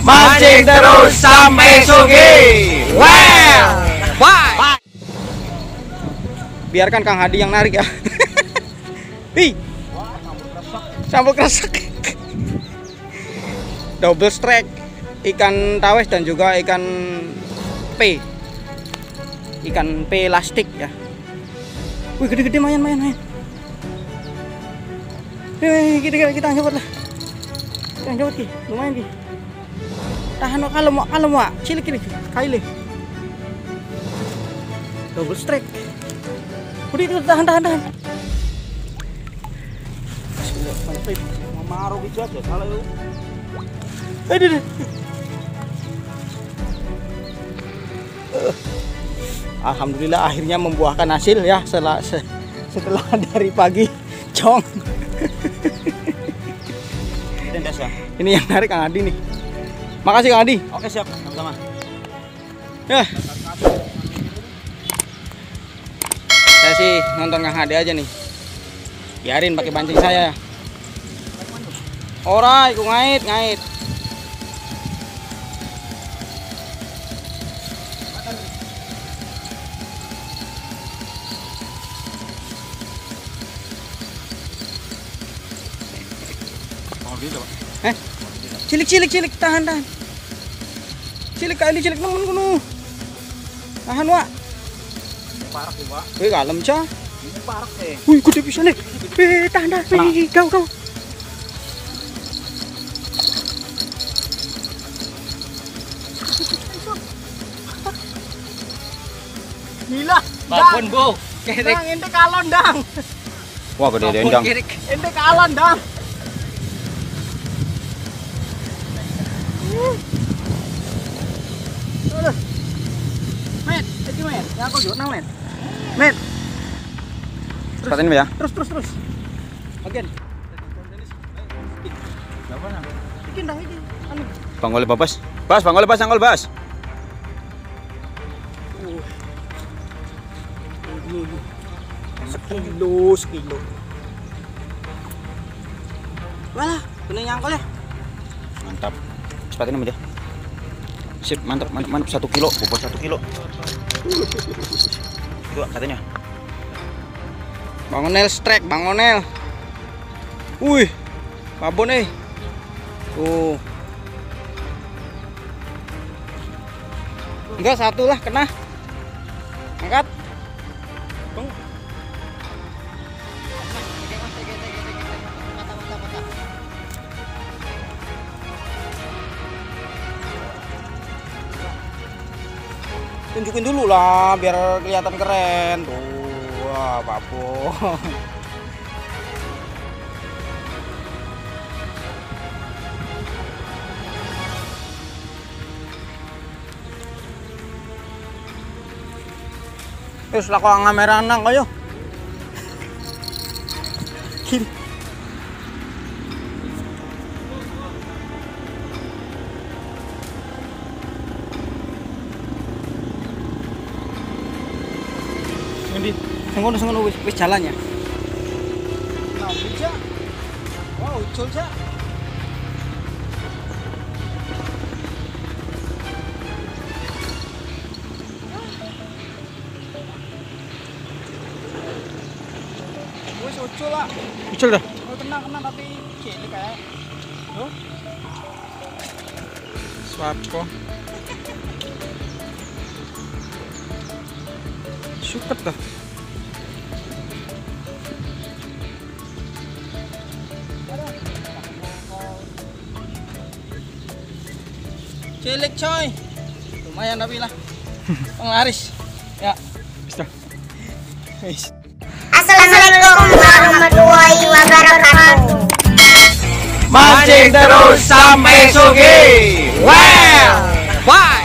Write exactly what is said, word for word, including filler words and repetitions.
Mancing terus sampai sugih. Well, bye. Biarkan Kang Hadi yang narik ya. Hi. Sambal kresek. Double strike, ikan tawes dan juga ikan P. Ikan P lastik ya. Wih, gede-gede, main main main. Hei, kita kita anjot lah. Kita anjot ki, lumayan ki. Tahan wak, kalem wak, kalem wak. Cilik cilik, kaile. Double strike. Udah itu tahan tahan tahan. Mamaru gitu aja, salah yuk. Aduh. Alhamdulillah akhirnya membuahkan hasil ya setelah setelah dari pagi cong. Ini yang narik Kang Hadi nih. Makasih Kang Hadi. Oke siap, sama-sama. Ya. Saya sih nonton Kang Hadi aja nih. Biarin pakai pancing saya. Ora, iku ngait ngait. Eh, cilik cilik cilik tahan tahan. Cilik kali cilik nemen kuno. Tahan wak. Parah ya, Pak. Wih, kalem cah. Ini parah eh. Wih, gede bisa nih. Eh, tahan tahan. Wih, kau kau. Gila. Babon, Bu. Dang, ente kalon dang. Wah, gede dendang. Ente kalon dang. Aduh. Met, iki met. Ya aku juga nang met. Met. Cepat ini ya. Terus terus terus. Bagian. Berapa nang? Iki ndang iki. Anu. Banggol babas. Bas, banggol bas, banggol bas. Uh. Ini. Sekilo, sekilo. Walah, bener nyangkol ya. Mantap. Cepat ini aja. Sip, mantap, mantap, mantap. Satu kilo, bobot satu kilo. Dua katanya. Bang Onel strike, Bang Onel. Wih, babon eh. Tuh. Enggak, satu lah kena. Angkat. Bang. Tunjukin dulu lah biar kelihatan keren tuh. Wah, babon. Terus lah kok kamera nang kayo. Kiri. Ngendi? Senggono senggono wis wis jalan ya. Nah, bisa. Wow, ucul ja. Wis ucul lah. Ucul dah. Oh, kena kena tapi cilik kayak. Loh. Swapo. Suket dah. Cilik coy. Lumayan tapi lah. Penglaris. Ya. Bisa. Wis. Assalamualaikum warahmatullahi wabarakatuh. Mancing terus sampai sugih. Well, bye.